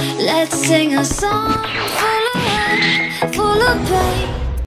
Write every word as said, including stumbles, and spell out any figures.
Let's sing a song full of, full of pain.